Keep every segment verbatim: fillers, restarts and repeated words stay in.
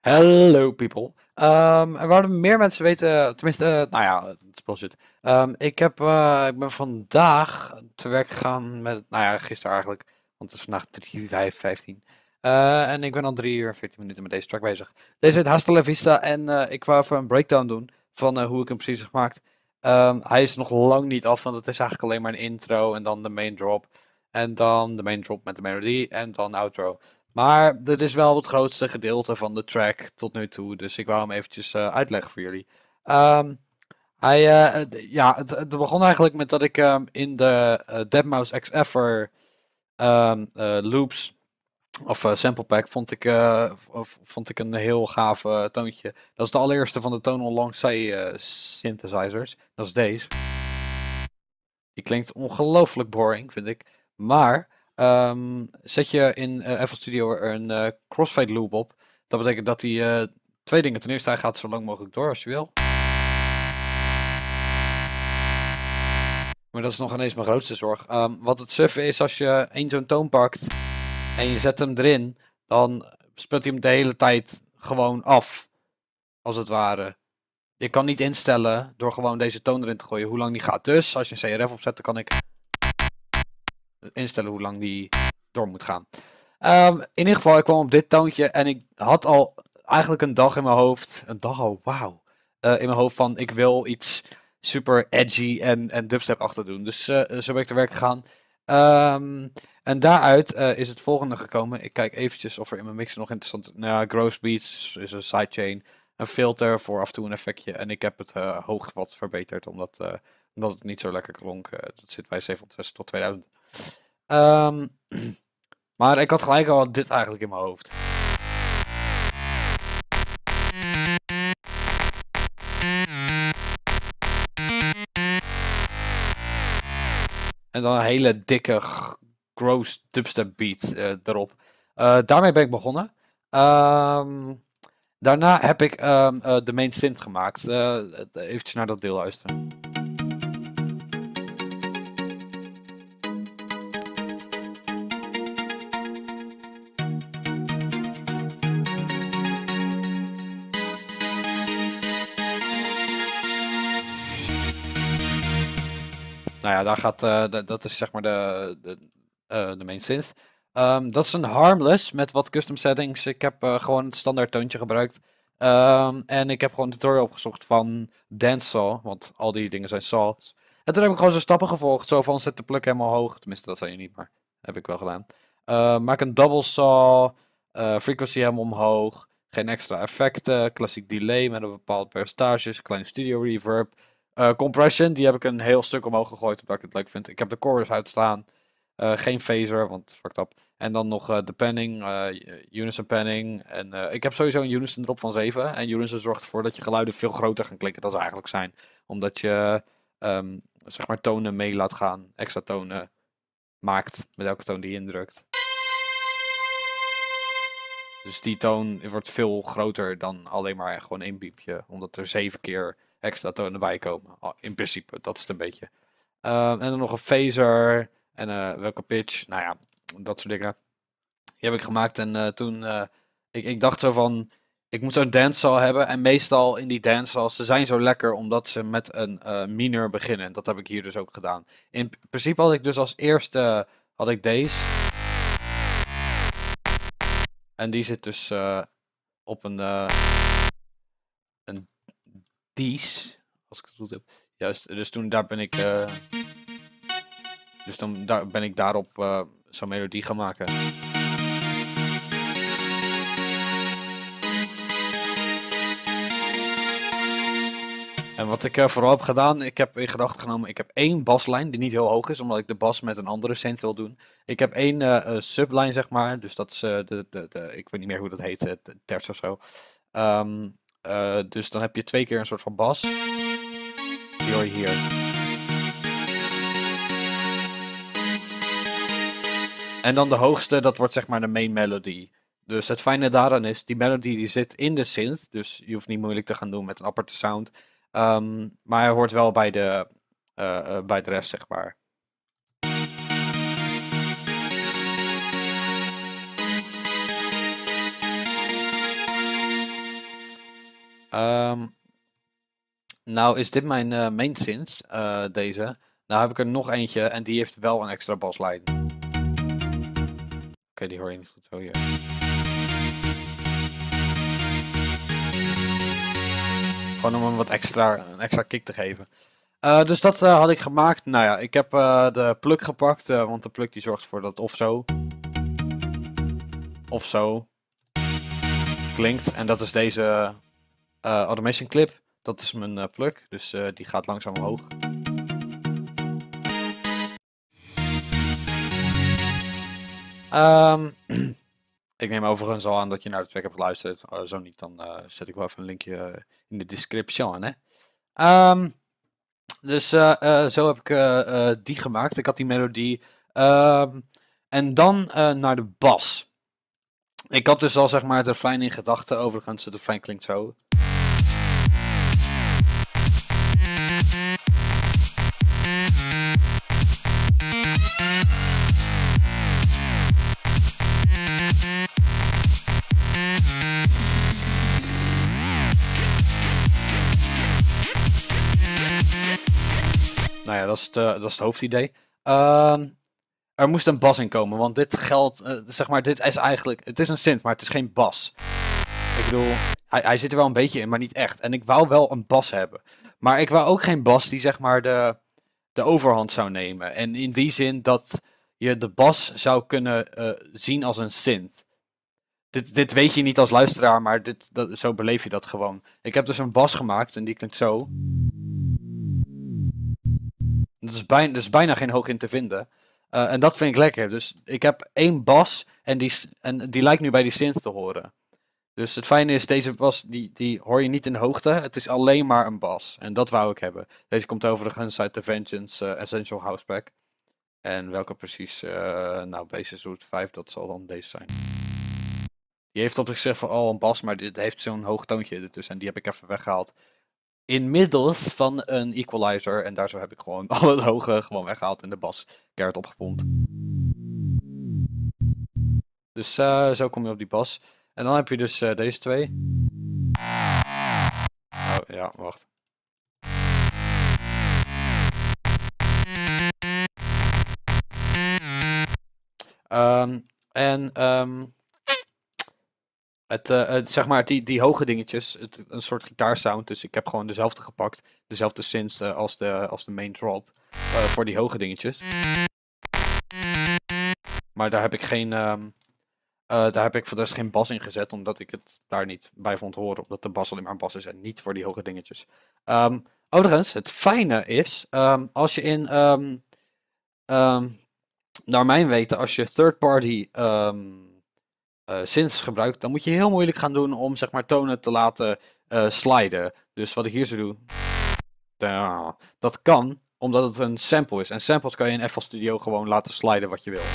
Hello people. Ehm, er wouden meer mensen weten, tenminste, eh, nou ja, het is bullshit. Ehm, ik heb, eh, ik ben vandaag te werk gegaan met, nou ja, gisteren eigenlijk, want het is vandaag drie vijf vijftien. Eh, en ik ben al drie uur en veertien minuten met deze track bezig. Deze heet Hasta la Vista en eh, ik wou even een breakdown doen van eh, hoe ik hem precies heb gemaakt. Ehm, hij is nog lang niet af, want het is eigenlijk alleen maar een intro en dan de main drop. En dan de main drop met de melodie en dan outro. Maar dit is wel het grootste gedeelte van de track tot nu toe, dus ik wou hem eventjes eh, uitleggen voor jullie. Ehm, hij, eh, het- ja, het, het begon eigenlijk met dat ik ehm, in de eh deadmau five X F ehm, eh, loops of eh, sample pack vond ik, eh, v- vond ik een heel gaaf eh, toontje. Dat is de allereerste van de Tonal Langsay eh, synthesizers. Dat is deze. Die klinkt ongelooflijk boring, vind ik. Maar ehm, zet je in eh, F L Studio er een eh, crossfade loop op. Dat betekent dat hij eh, twee dingen. Ten eerste, hij gaat zo lang mogelijk door als je wil. Maar dat is nog ineens mijn grootste zorg. Ehm, wat het suffe is, als je één zo'n toon pakt en je zet hem erin, dan speelt hij hem de hele tijd gewoon af. Als het ware. Je kan niet instellen door gewoon deze toon erin te gooien hoe lang die gaat. Dus als je een C R F opzet, dan kan ik instellen hoe lang die door moet gaan. Um, in ieder geval, ik kwam op dit toontje en ik had al eigenlijk een dag in mijn hoofd. Een dag al, wauw. Uh, in mijn hoofd van ik wil iets super edgy en, en dubstep achter doen. Dus uh, zo ben ik te werk gegaan. Um, en daaruit uh, is het volgende gekomen. Ik kijk eventjes of er in mijn mixer nog interessant. Nou ja, Gross Beats is een sidechain. Een filter voor af en toe een effectje. En ik heb het uh, hoog wat verbeterd omdat, uh, omdat het niet zo lekker klonk. Uh, dat zit bij zevenhonderdzestig tot tweeduizend. Um, maar ik had gelijk al dit eigenlijk in mijn hoofd. En dan een hele dikke, gross dubstep beat uh, erop. Uh, daarmee ben ik begonnen. Um, daarna heb ik um, uh, de main synth gemaakt. Uh, eventjes naar dat deel luisteren. Nou ja, daar gaat, uh, de, dat is zeg maar de, de, uh, de main synth. Um, dat is een Harmless met wat custom settings. Ik heb uh, gewoon het standaard toontje gebruikt. Um, en ik heb gewoon een tutorial opgezocht van Dancehall, want al die dingen zijn saws. En toen heb ik gewoon zijn stappen gevolgd, zo van zet de pluk helemaal hoog. Tenminste, dat zijn je niet, maar heb ik wel gedaan. Uh, maak een double saw, uh, frequency helemaal omhoog, geen extra effecten, klassiek delay met een bepaald percentage, kleine studio reverb. Uh, compression, die heb ik een heel stuk omhoog gegooid, omdat ik het leuk vind. Ik heb de chorus uitstaan. Uh, geen phaser, want fucked up. En dan nog uh, de panning, uh, unison panning. En uh, ik heb sowieso een unison drop van zeven. En unison zorgt ervoor dat je geluiden veel groter gaan klinken dan ze eigenlijk zijn. Omdat je um, zeg maar tonen mee laat gaan. Extra tonen maakt met elke toon die je indrukt. Dus die toon wordt veel groter dan alleen maar gewoon één piepje. Omdat er zeven keer extra tonen bij komen. In principe, dat is het een beetje. Uh, en dan nog een phaser. En uh, welke pitch. Nou ja, dat soort dingen. Die heb ik gemaakt. En uh, toen... Uh, ik, ik dacht zo van... Ik moet zo'n dancehall hebben. En meestal in die dancehalls... Ze zijn zo lekker omdat ze met een uh, minor beginnen. En dat heb ik hier dus ook gedaan. In principe had ik dus als eerste... Had ik deze. En die zit dus... Uh, op een... Uh, een dies. Als ik het goed heb. Juist. Dus toen daar ben ik... Uh, dus dan daar ben ik daarop uh, zo'n melodie gaan maken. En wat ik uh, vooral heb gedaan, ik heb in gedachten genomen, ik heb één baslijn die niet heel hoog is, omdat ik de bas met een andere synth wil doen. Ik heb één uh, uh, sublijn, zeg maar, dus dat is uh, de, de, de, ik weet niet meer hoe dat heet, de terts of zo. Um, uh, dus dan heb je twee keer een soort van bas. Die hoor je hier. En dan de hoogste, dat wordt zeg maar de main melody. Dus het fijne daaraan is, die melody die zit in de synth, dus je hoeft niet moeilijk te gaan doen met een aparte sound. Um, maar hij hoort wel bij de, uh, uh, bij de rest, zeg maar. Ehm, nou is dit mijn uh, main synth, uh, deze. Nou heb ik er nog eentje en die heeft wel een extra baslijn. Oké, okay, die hoor je niet goed zo hier. Gewoon om hem wat extra, een extra kick te geven. Uh, dus dat uh, had ik gemaakt. Nou ja, ik heb uh, de plug gepakt, uh, want de plug die zorgt voor dat of zo. Of zo. Klinkt. En dat is deze uh, automation clip. Dat is mijn uh, plug, dus uh, die gaat langzaam omhoog. Um, ik neem overigens al aan dat je naar de track hebt geluisterd. Uh, zo niet, dan uh, zet ik wel even een linkje in de description. Hè? Um, dus uh, uh, zo heb ik uh, uh, die gemaakt. Ik had die melodie. Um, en dan uh, naar de bas. Ik had dus al zeg maar het refrein in gedachten. Overigens, het refrein klinkt zo. Nou ja, dat is, de, dat is het hoofdidee. Uh, er moest een bas in komen, want dit geldt, uh, zeg maar, dit is eigenlijk, het is een synth, maar het is geen bas. Ik bedoel, hij, hij zit er wel een beetje in, maar niet echt. En ik wou wel een bas hebben. Maar ik wou ook geen bas die, zeg maar, de, de overhand zou nemen. En in die zin dat je de bas zou kunnen uh, zien als een synth. Dit, dit weet je niet als luisteraar, maar dit, dat, zo beleef je dat gewoon. Ik heb dus een bas gemaakt en die klinkt zo. Er is bijna, er is bijna geen hoog in te vinden. Uh, en dat vind ik lekker. Dus ik heb één bas en die, en die lijkt nu bij die synth te horen. Dus het fijne is, deze bas die, die hoor je niet in de hoogte. Het is alleen maar een bas. En dat wou ik hebben. Deze komt overigens uit de Vengeance uh, Essential House Pack. En welke precies? Uh, nou, Basis Root vijf, dat zal dan deze zijn. Die heeft op zichzelf al een bas, maar dit heeft zo'n hoog toontje ertussen. En die heb ik even weggehaald. Inmiddels van een equalizer. En daar zo heb ik gewoon al het hoge gewoon weggehaald en de bas keihard opgepompt. Dus uh, zo kom je op die bas. En dan heb je dus uh, deze twee. Oh ja, wacht. Um, en um, het, uh, het, zeg maar, die, die hoge dingetjes, het, een soort gitaarsound. Dus ik heb gewoon dezelfde gepakt. Dezelfde synth uh, als, de, als de main drop. Uh, voor die hoge dingetjes. Maar daar heb ik geen... Um, Uh, daar heb ik voor de rest geen bas in gezet, omdat ik het daar niet bij vond horen. Omdat de bas alleen maar een bas is en niet voor die hoge dingetjes. Um, overigens, het fijne is, um, als je in, um, um, naar mijn weten, als je third-party um, uh, synths gebruikt, dan moet je heel moeilijk gaan doen om zeg maar tonen te laten uh, sliden. Dus wat ik hier zo doe, uh, dat kan, omdat het een sample is. En samples kan je in F L Studio gewoon laten sliden wat je wil.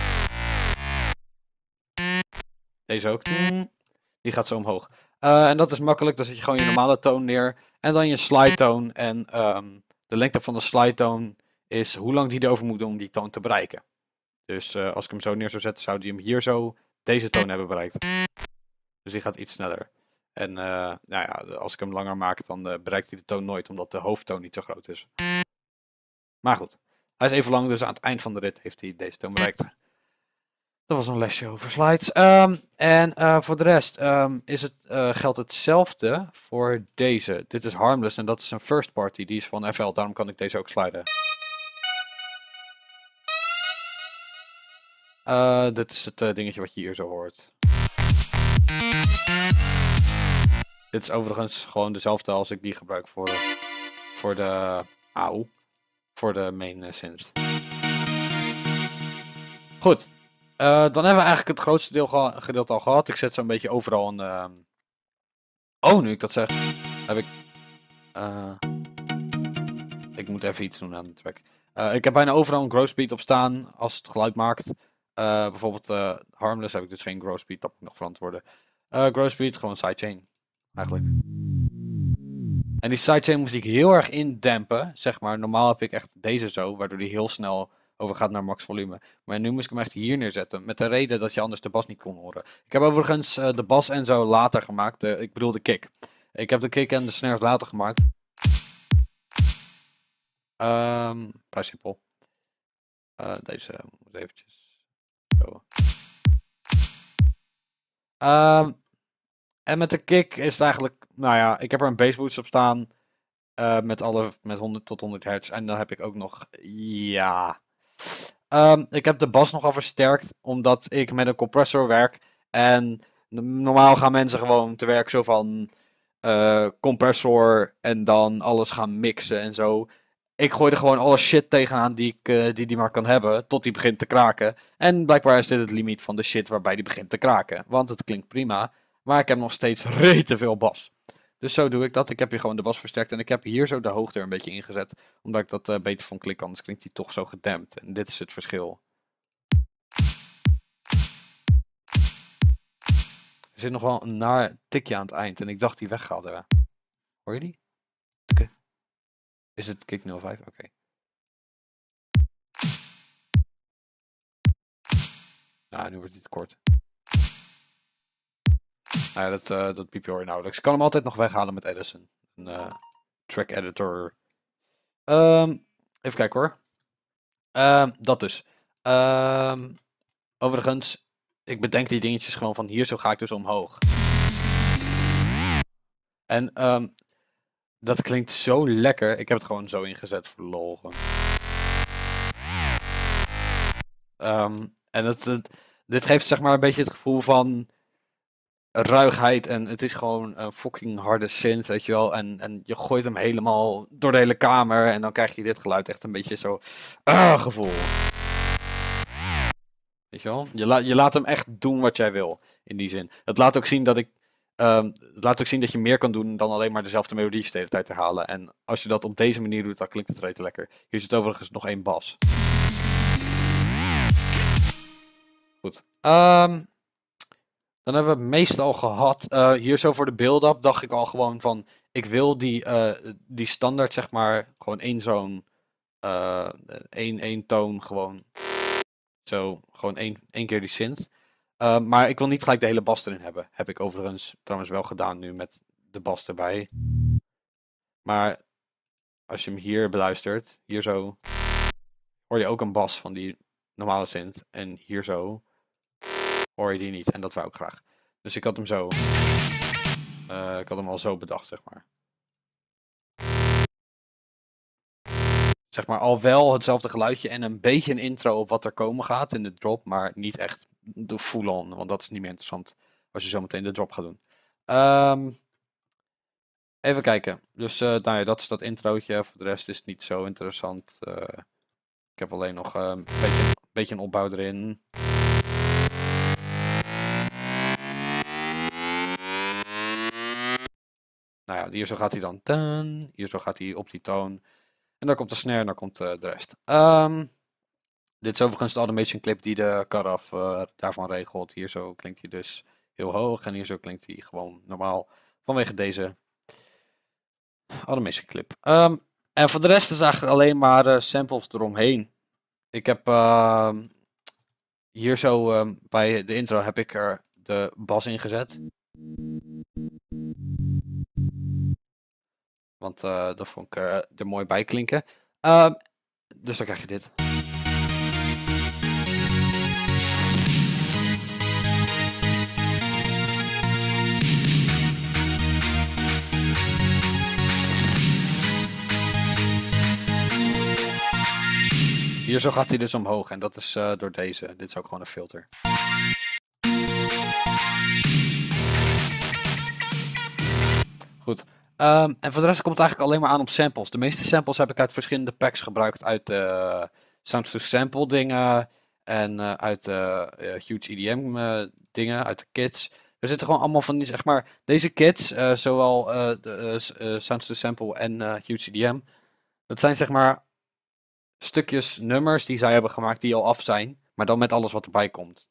Deze ook. Die gaat zo omhoog. Uh, en dat is makkelijk. Dan zet je gewoon je normale toon neer. En dan je slide toon. En um, de lengte van de slide toon is hoe lang die erover moet doen om die toon te bereiken. Dus uh, als ik hem zo neer zou zetten, zou die hem hier zo deze toon hebben bereikt. Dus die gaat iets sneller. En uh, nou ja, als ik hem langer maak, dan uh, bereikt hij de toon nooit. Omdat de hoofdtoon niet zo groot is. Maar goed. Hij is even lang, dus aan het eind van de rit heeft hij deze toon bereikt. Dat was een lesje over slides. Um, en uh, voor de rest um, is het, uh, geldt hetzelfde voor deze. Dit is Harmless en dat is een first party. Die is van F L, daarom kan ik deze ook sliden. Uh, dit is het uh, dingetje wat je hier zo hoort. Dit is overigens gewoon dezelfde als ik die gebruik voor de, voor de, auw, voor de main uh, synth. Goed. Uh, dan hebben we eigenlijk het grootste deel gedeelte al gehad. Ik zet zo'n beetje overal een... Uh... Oh, nu ik dat zeg, heb ik... Uh... Ik moet even iets doen aan de track. Uh, ik heb bijna overal een grow speed op staan als het geluid maakt. Uh, bijvoorbeeld uh, Harmless heb ik dus geen grow speed, dat moet nog verantwoorden. Uh, grow speed, gewoon sidechain, eigenlijk. En die sidechain moest ik heel erg indempen, zeg maar. Normaal heb ik echt deze zo, waardoor die heel snel... overgaat naar max volume. Maar nu moest ik hem echt hier neerzetten. Met de reden dat je anders de bas niet kon horen. Ik heb overigens uh, de bas en zo later gemaakt. Uh, ik bedoel de kick. Ik heb de kick en de snares later gemaakt. Um, vrij simpel. Uh, deze moet eventjes. Zo. Um, en met de kick is het eigenlijk, nou ja, ik heb er een bassboost op staan. Uh, met alle, met honderd tot honderd hertz. En dan heb ik ook nog, ja... Um, ik heb de bas nogal versterkt, omdat ik met een compressor werk. En normaal gaan mensen gewoon te werk zo van uh, compressor en dan alles gaan mixen en zo. Ik gooi er gewoon alle shit tegenaan die ik uh, die, die maar kan hebben, tot die begint te kraken. En blijkbaar is dit het limiet van de shit waarbij die begint te kraken. Want het klinkt prima, maar ik heb nog steeds rete veel bas. Dus zo doe ik dat. Ik heb hier gewoon de bas versterkt en ik heb hier zo de hoogte er een beetje ingezet. Omdat ik dat uh, beter vond klikken, anders klinkt die toch zo gedempt. En dit is het verschil. Er zit nog wel een naar tikje aan het eind en ik dacht die weggehaald hebben. Hoor je die? Oké. Okay. Is het kick nul vijf? Oké. Okay. Nou, nu wordt het kort. Nou ja, dat, uh, dat piepje hoor je nauwelijks. Ik kan hem altijd nog weghalen met Edison. Een uh, track editor. Um, even kijken hoor. Um, dat dus. Um, overigens, ik bedenk die dingetjes gewoon van hier zo ga ik dus omhoog. En um, dat klinkt zo lekker. Ik heb het gewoon zo ingezet voor de lol. Um, en het, het, dit geeft zeg maar een beetje het gevoel van ruigheid. En het is gewoon een fucking harde synth, weet je wel. En, en je gooit hem helemaal door de hele kamer. En dan krijg je dit geluid echt een beetje zo uh, gevoel. Weet je wel? Je, la je laat hem echt doen wat jij wil. In die zin. Het laat ook zien dat ik... Um, het laat ook zien dat je meer kan doen dan alleen maar dezelfde melodie de hele tijd herhalen. En als je dat op deze manier doet, dan klinkt het rete lekker. Hier zit overigens nog één bas. Goed. Um, dan hebben we het meestal gehad. Uh, hier zo voor de build-up dacht ik al gewoon van... Ik wil die, uh, die standaard zeg maar... Gewoon één zo'n... Uh, één, één toon gewoon... Zo, gewoon één, één keer die synth. Uh, maar ik wil niet gelijk de hele bas erin hebben. Heb ik overigens trouwens wel gedaan nu met de bas erbij. Maar als je hem hier beluistert, hier zo, hoor je ook een bas van die normale synth. En hier zo hoor je die niet. En dat wou ik graag. Dus ik had hem zo. Uh, ik had hem al zo bedacht, zeg maar. Zeg maar al wel hetzelfde geluidje en een beetje een intro op wat er komen gaat in de drop. Maar niet echt de full-on, want dat is niet meer interessant als je zo meteen de drop gaat doen. Um, even kijken. Dus uh, nou ja, dat is dat introotje. Voor de rest is het niet zo interessant. Uh, ik heb alleen nog uh, een beetje, een beetje een opbouw erin. Nou ja, hier zo gaat hij dan. Dun, hier zo gaat hij op die toon. En dan komt de snare en dan komt uh, de rest. Um, dit is overigens de automation clip die de cut-off uh, daarvan regelt. Hier zo klinkt hij dus heel hoog. En hier zo klinkt hij gewoon normaal. Vanwege deze automation clip. Um, en voor de rest is eigenlijk alleen maar uh, samples eromheen. Ik heb uh, hier zo uh, bij de intro heb ik er de bas in gezet. Want uh, dat vond ik uh, er mooi bij klinken. Uh, dus dan krijg je dit. Hier zo gaat hij dus omhoog en dat is uh, door deze. Dit is ook gewoon een filter. Goed. Um, en voor de rest komt het eigenlijk alleen maar aan op samples. De meeste samples heb ik uit verschillende packs gebruikt. Uit uh, Sounds to Sample dingen. En uh, uit uh, uh, Huge E D M uh, dingen. Uit de kits. Er zitten gewoon allemaal van die, zeg maar, deze kits. Uh, zowel uh, de, uh, uh, Sounds to Sample en uh, Huge E D M. Dat zijn zeg maar stukjes nummers die zij hebben gemaakt die al af zijn. Maar dan met alles wat erbij komt.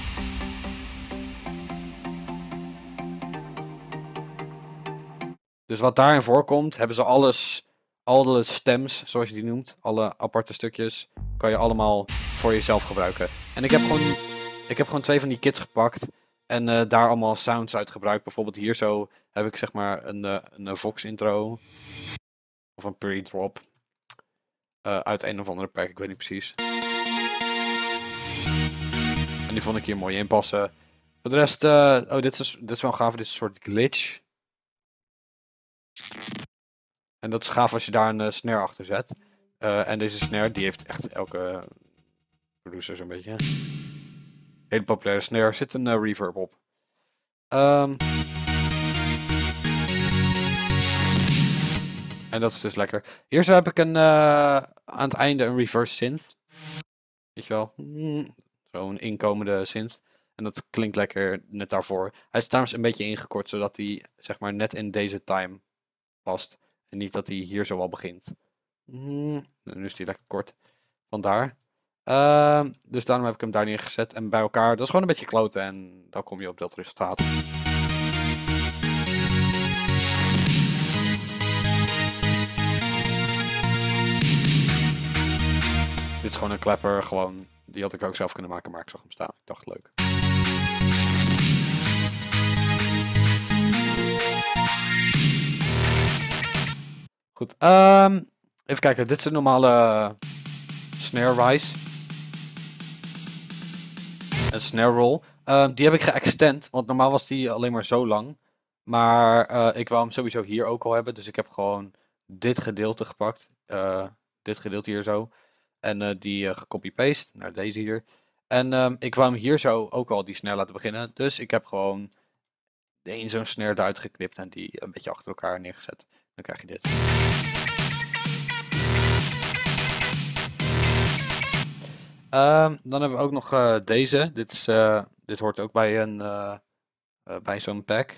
Dus wat daarin voorkomt, hebben ze alles, alle stems, zoals je die noemt, alle aparte stukjes, kan je allemaal voor jezelf gebruiken. En ik heb gewoon, ik heb gewoon twee van die kits gepakt En uh, daar allemaal sounds uit gebruikt. Bijvoorbeeld hier zo heb ik zeg maar een, uh, een Vox intro. Of een pre-drop. Uh, uit een of andere pack, ik weet niet precies. En die vond ik hier mooi inpassen. Voor de rest, uh, oh dit is, dit is wel gaaf, dit is een soort glitch. En dat is gaaf als je daar een uh, snare achter zet. Uh, en deze snare, die heeft echt elke producer zo'n beetje. Hele populaire snare, zit een uh, reverb op. Um, en dat is dus lekker. Hier zo heb ik een, uh, aan het einde een reverse synth. Weet je wel, mm, zo'n inkomende synth. En dat klinkt lekker net daarvoor. Hij is trouwens een beetje ingekort, zodat hij zeg maar net in deze time past. En niet dat hij hier zo al begint. Mm, nu is hij lekker kort. Vandaar. Uh, dus daarom heb ik hem daar neergezet. En bij elkaar, dat is gewoon een beetje kloten. En dan kom je op dat resultaat. Dit is gewoon een klepper. Gewoon, die had ik ook zelf kunnen maken, maar ik zag hem staan. Ik dacht leuk. Goed. Um, even kijken. Dit is een normale snare rise. Een snare roll. Um, die heb ik geëxtend, want normaal was die alleen maar zo lang. Maar uh, ik wou hem sowieso hier ook al hebben, dus ik heb gewoon dit gedeelte gepakt. Uh, dit gedeelte hier zo. En uh, die uh, gecopy-paste naar deze hier. En um, ik wou hem hier zo ook al die snare laten beginnen. Dus ik heb gewoon één zo'n snare eruit geknipt en die een beetje achter elkaar neergezet. Dan krijg je dit. Um, dan hebben we ook nog uh, deze. Dit, is, uh, dit hoort ook bij, een, uh, uh, bij zo'n pack.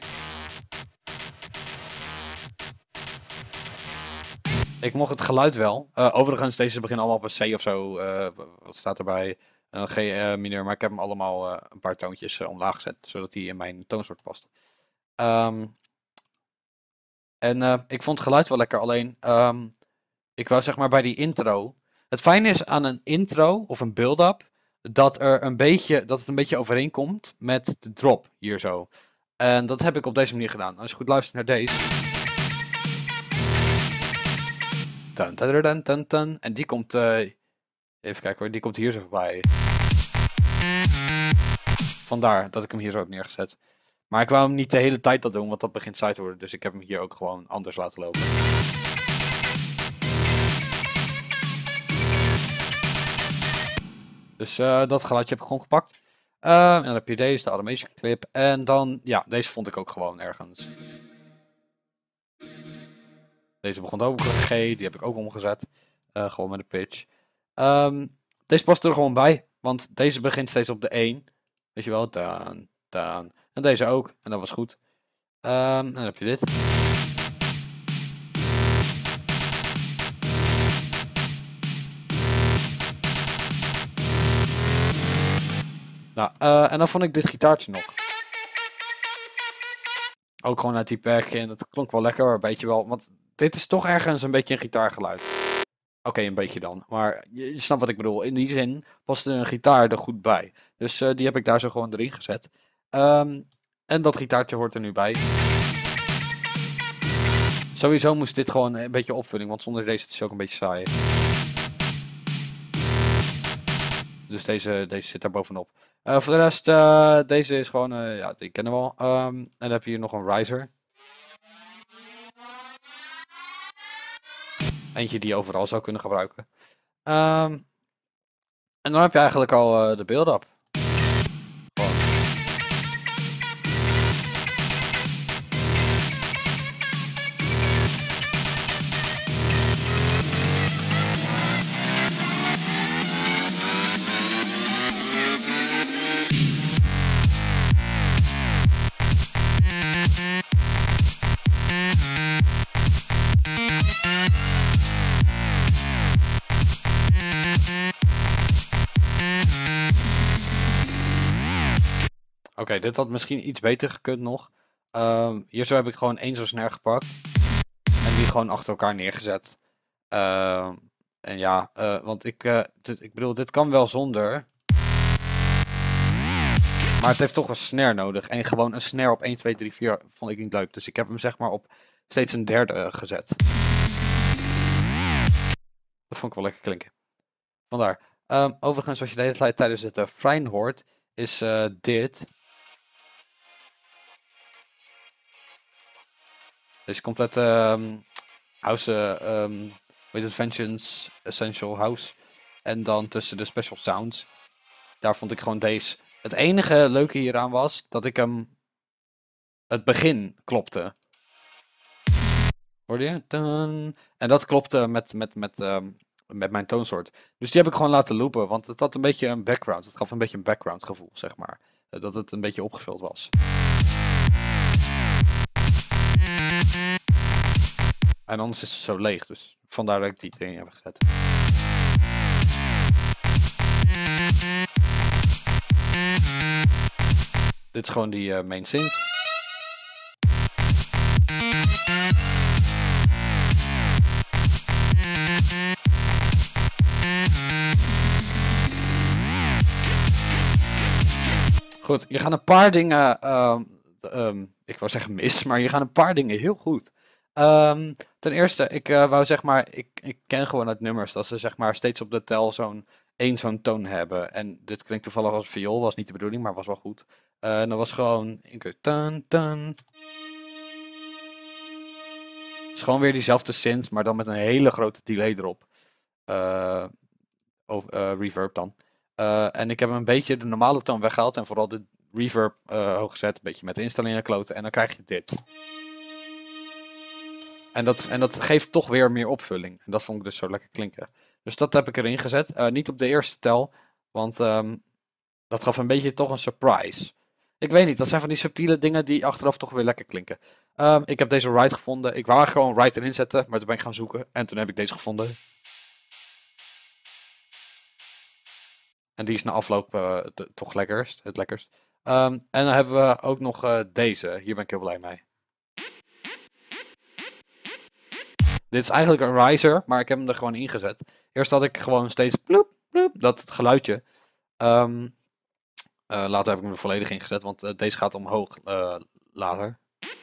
Ik mocht het geluid wel. Uh, overigens, deze beginnen allemaal op een C of zo. Uh, wat staat erbij? Een G uh, mineur. Maar ik heb hem allemaal uh, een paar toontjes uh, omlaag gezet. Zodat hij in mijn toonsoort past. Um, en uh, ik vond het geluid wel lekker. Alleen, um, ik wou zeg maar bij die intro. Het fijne is aan een intro of een build-up. Dat, er een beetje, dat het een beetje overeenkomt met de drop hier zo. En dat heb ik op deze manier gedaan. Als je goed luistert naar deze. Dun, dun, dun, dun, dun. En die komt, uh, even kijken hoor, die komt hier zo voorbij. Vandaar dat ik hem hier zo heb neergezet. Maar ik wou hem niet de hele tijd dat doen, want dat begint saai te worden. Dus ik heb hem hier ook gewoon anders laten lopen. Dus uh, dat geluidje heb ik gewoon gepakt. Uh, en dan heb je deze, de automation clip. En dan, ja, deze vond ik ook gewoon ergens. Deze begon ook op een G, die heb ik ook omgezet. Uh, gewoon met een pitch. Um, deze past er gewoon bij, want deze begint steeds op de één. Weet je wel, daan, daan. En deze ook, en dat was goed. Um, en dan heb je dit. Nou, uh, en dan vond ik dit gitaartje nog. Ook gewoon uit die pack en dat klonk wel lekker, een beetje wel. Want dit is toch ergens een beetje een gitaargeluid. Oké, okay, een beetje dan. Maar je, je snapt wat ik bedoel. In die zin past een gitaar er goed bij. Dus uh, die heb ik daar zo gewoon erin gezet. Um, en dat gitaartje hoort er nu bij. Sowieso moest dit gewoon een beetje opvulling, want zonder deze is het ook een beetje saai. Dus deze, deze zit daar bovenop. Uh, voor de rest, uh, deze is gewoon, uh, ja, die kennen we al. Um, en dan heb je hier nog een riser. Eentje die je overal zou kunnen gebruiken. Um, en dan heb je eigenlijk al uh, de build-up. Oké, okay, dit had misschien iets beter gekund nog. Um, hier zo heb ik gewoon één zo'n snare gepakt. En die gewoon achter elkaar neergezet. Uh, en ja, uh, want ik, uh, dit, ik bedoel, dit kan wel zonder. Maar het heeft toch een snare nodig. En gewoon een snare op één, twee, drie, vier vond ik niet leuk. Dus ik heb hem zeg maar op steeds een derde gezet. Dat vond ik wel lekker klinken. Vandaar. Um, overigens, wat je de hele tijd tijdens het uh, frein hoort, is uh, dit. Deze complete um, house, uh, um, weet het, Vengeance Essential House. En dan tussen de special sounds. Daar vond ik gewoon deze. Het enige leuke hieraan was dat ik hem. Het begin klopte. Hoorde je? Dun. En dat klopte met, met, met, um, met mijn toonsoort. Dus die heb ik gewoon laten loopen. Want het had een beetje een background. Het gaf een beetje een background gevoel, zeg maar. Dat het een beetje opgevuld was. En anders is het zo leeg. Dus vandaar dat ik die erin heb gezet. Dit is gewoon die uh, main synth. Goed, je gaat een paar dingen, um, um, ik wou zeggen mis, maar je gaat een paar dingen heel goed. Um, ten eerste, ik uh, wou zeg maar, ik, ik ken gewoon uit nummers dat ze zeg maar steeds op de tel zo'n één zo'n toon hebben. En dit klinkt toevallig als viool, was niet de bedoeling, maar was wel goed. Uh, en dat was gewoon, ik tan tan. Het is gewoon weer diezelfde synth, maar dan met een hele grote delay erop. Uh, of, uh, reverb dan. Uh, en ik heb een beetje de normale toon weggehaald en vooral de reverb uh, hoog gezet. Een beetje met de instellingen kloten en dan krijg je dit. En dat, en dat geeft toch weer meer opvulling. En dat vond ik dus zo lekker klinken. Dus dat heb ik erin gezet. Uh, niet op de eerste tel, want um, dat gaf een beetje toch een surprise. Ik weet niet, dat zijn van die subtiele dingen die achteraf toch weer lekker klinken. Um, ik heb deze ride gevonden. Ik wou gewoon ride erin zetten, maar toen ben ik gaan zoeken. En toen heb ik deze gevonden. En die is na afloop uh, t- toch lekkerst, het lekkerst. Um, en dan hebben we ook nog uh, deze. Hier ben ik heel blij mee. Dit is eigenlijk een riser, maar ik heb hem er gewoon ingezet. Eerst had ik gewoon steeds ploep, ploep, dat geluidje. Um, uh, later heb ik hem er volledig ingezet, want uh, deze gaat omhoog uh, later.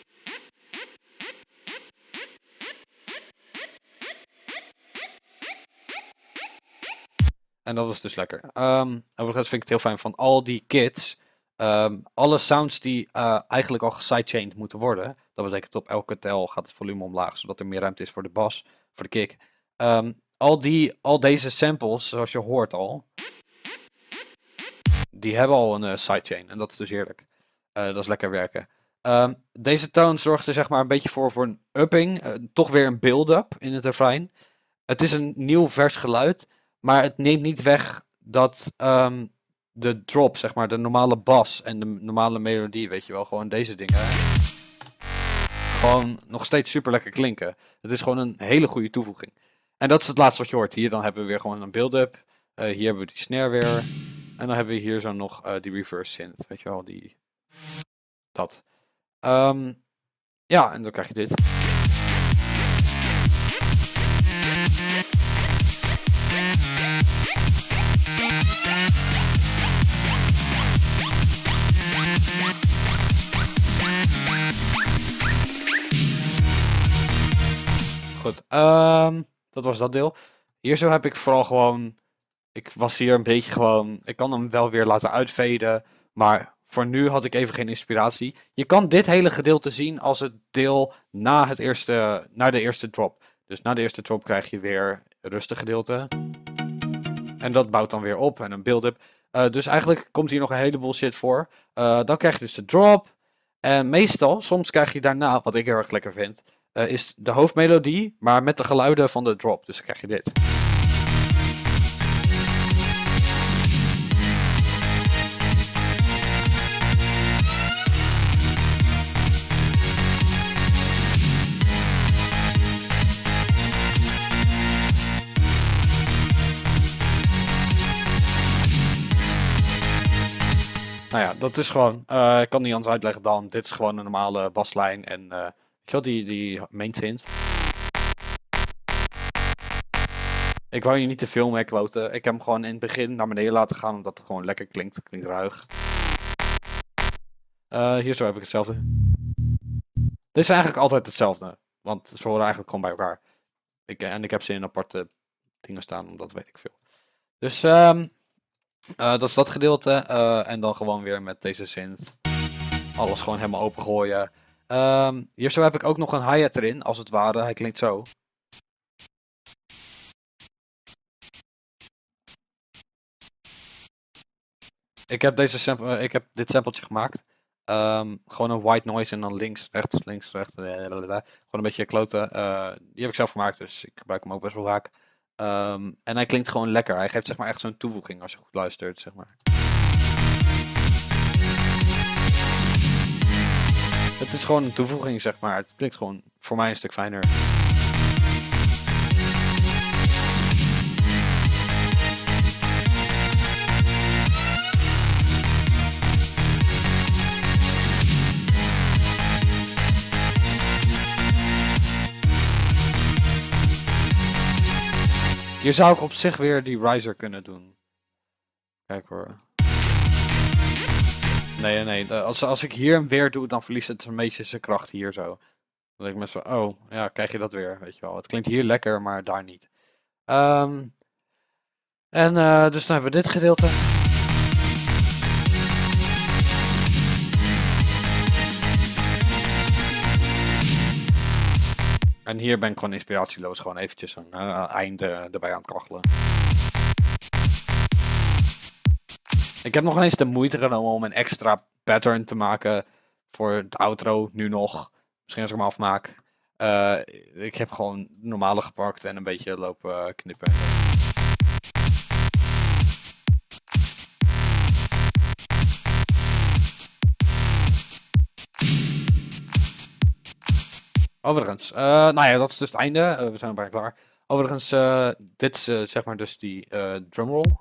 En dat was dus lekker. Um, overigens vind ik het heel fijn van al die kits. Um, alle sounds die uh, eigenlijk al gesidechained moeten worden. Dat betekent op elke tel gaat het volume omlaag. Zodat er meer ruimte is voor de bas, voor de kick. Um, al, die, al deze samples, zoals je hoort al. Die hebben al een uh, sidechain. En dat is dus heerlijk. Uh, dat is lekker werken. Um, deze toon zorgt er zeg maar een beetje voor, voor een upping. Uh, toch weer een build-up in het refrein. Het is een nieuw vers geluid. Maar het neemt niet weg dat um, de drop, zeg maar, de normale bas en de normale melodie, weet je wel, gewoon deze dingen. Gewoon nog steeds super lekker klinken. Het is gewoon een hele goede toevoeging. En dat is het laatste wat je hoort. Hier dan hebben we weer gewoon een build-up. Uh, hier hebben we die snare weer. En dan hebben we hier zo nog uh, die reverse synth, weet je wel, die... Dat. Um, ja, en dan krijg je dit. Goed, um, dat was dat deel. Hier zo heb ik vooral gewoon... Ik was hier een beetje gewoon... Ik kan hem wel weer laten uitveden. Maar voor nu had ik even geen inspiratie. Je kan dit hele gedeelte zien als het deel na, het eerste, na de eerste drop. Dus na de eerste drop krijg je weer een rustig gedeelte. En dat bouwt dan weer op en een build-up. Uh, dus eigenlijk komt hier nog een heleboel shit voor. Uh, dan krijg je dus de drop. En meestal, soms krijg je daarna, wat ik heel erg lekker vind... Uh, is de hoofdmelodie, maar met de geluiden van de drop. Dus dan krijg je dit. Nou ja, dat is gewoon... Uh, ik kan niet anders uitleggen dan... Dit is gewoon een normale baslijn en... Uh, weet je wel, die, die main synth. Ik wou hier niet te veel mee kloten. Ik heb hem gewoon in het begin naar beneden laten gaan, omdat het gewoon lekker klinkt. Het klinkt ruig. Uh, hier zo heb ik hetzelfde. Dit is eigenlijk altijd hetzelfde. Want ze horen eigenlijk gewoon bij elkaar. Ik, en ik heb ze in aparte dingen staan, omdat weet ik veel. Dus um, uh, dat is dat gedeelte. Uh, en dan gewoon weer met deze synth. Alles gewoon helemaal opengooien. Um, hier zo heb ik ook nog een hi-hat erin, als het ware. Hij klinkt zo. Ik heb, deze sample, uh, ik heb dit sampletje gemaakt. Um, gewoon een white noise en dan links, rechts, links, rechts. Gewoon een beetje kloten. Uh, die heb ik zelf gemaakt, dus ik gebruik hem ook best wel vaak. Um, en hij klinkt gewoon lekker. Hij geeft zeg maar echt zo'n toevoeging als je goed luistert, zeg maar. Het is gewoon een toevoeging, zeg maar. Het klinkt gewoon voor mij een stuk fijner. Hier zou ik op zich weer die riser kunnen doen. Kijk hoor. Nee, nee. Als, als ik hier hem weer doe, dan verliest het een beetje zijn kracht hier zo. Dan denk ik met zo, oh, ja, krijg je dat weer, weet je wel. Het klinkt hier lekker, maar daar niet. Um, en uh, dus dan hebben we dit gedeelte. En hier ben ik gewoon inspiratieloos, gewoon eventjes een uh, einde erbij aan het kachelen. Ik heb nog ineens de moeite genomen om een extra pattern te maken voor het outro, nu nog. Misschien als ik hem afmaak. Uh, ik heb gewoon normale gepakt en een beetje lopen knippen. Overigens, uh, nou ja, dat is dus het einde. Uh, we zijn bijna klaar. Overigens, uh, dit is uh, zeg maar dus die uh, drumroll.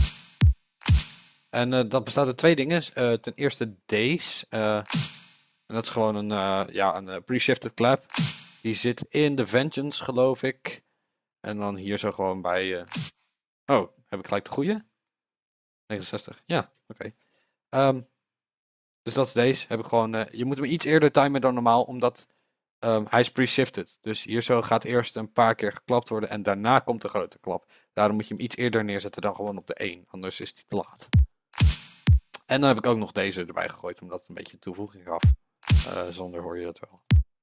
En uh, dat bestaat uit twee dingen. Uh, ten eerste deze. Uh, en dat is gewoon een, uh, ja, een uh, pre-shifted clap. Die zit in de Vengeance, geloof ik. En dan hier zo gewoon bij... Uh... Oh, heb ik gelijk de goede? negenenzestig, ja, oké. Okay. Um, dus dat is deze. Heb ik gewoon, uh, je moet hem iets eerder timen dan normaal, omdat um, hij is pre-shifted. Dus hier zo gaat eerst een paar keer geklapt worden en daarna komt de grote klap. Daarom moet je hem iets eerder neerzetten dan gewoon op de één, anders is hij te laat. En dan heb ik ook nog deze erbij gegooid, omdat het een beetje toevoeging gaf. Uh, zonder hoor je dat wel.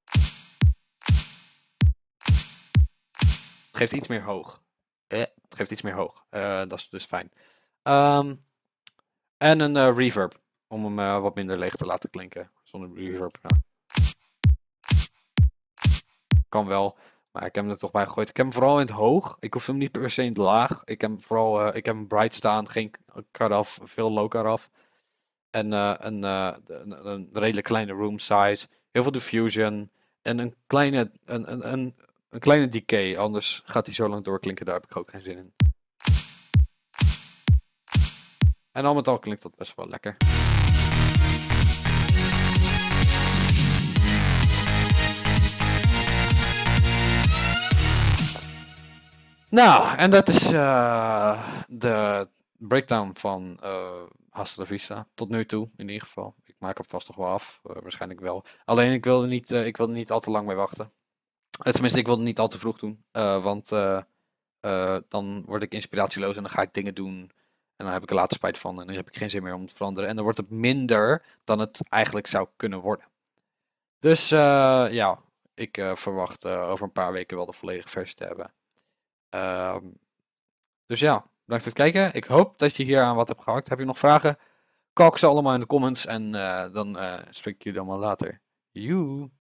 Het geeft iets meer hoog. Eh, het geeft iets meer hoog. Uh, dat is dus fijn. Um, en een uh, reverb. Om hem uh, wat minder leeg te laten klinken. Zonder reverb. Ja. Kan wel. Maar ik heb hem er toch bij gegooid. Ik heb hem vooral in het hoog. Ik hoef hem niet per se in het laag. Ik heb hem vooral uh, ik heb hem bright staan. Geen cut-off. Veel low cut-off. En uh, een, uh, een, een redelijk kleine room size. Heel veel diffusion. En een kleine, een, een, een, een kleine decay. Anders gaat hij zo lang doorklinken. Daar heb ik ook geen zin in. En al met al klinkt dat best wel lekker. Nou, en dat is uh, de breakdown van uh, Hasta la Vista. Tot nu toe, in ieder geval. Ik maak hem vast nog wel af. Uh, waarschijnlijk wel. Alleen, ik wilde, niet, uh, ik wilde niet al te lang mee wachten. Uh, tenminste, ik wilde niet al te vroeg doen. Uh, want uh, uh, dan word ik inspiratieloos en dan ga ik dingen doen. En dan heb ik er later spijt van. En dan heb ik geen zin meer om te veranderen. En dan wordt het minder dan het eigenlijk zou kunnen worden. Dus uh, ja, ik uh, verwacht uh, over een paar weken wel de volledige versie te hebben. Uh, dus ja, bedankt voor het kijken. Ik hoop dat je hier aan wat hebt gehakt. Heb je nog vragen? Kalk ze allemaal in de comments en uh, dan uh, spreek ik jullie allemaal later. Joe!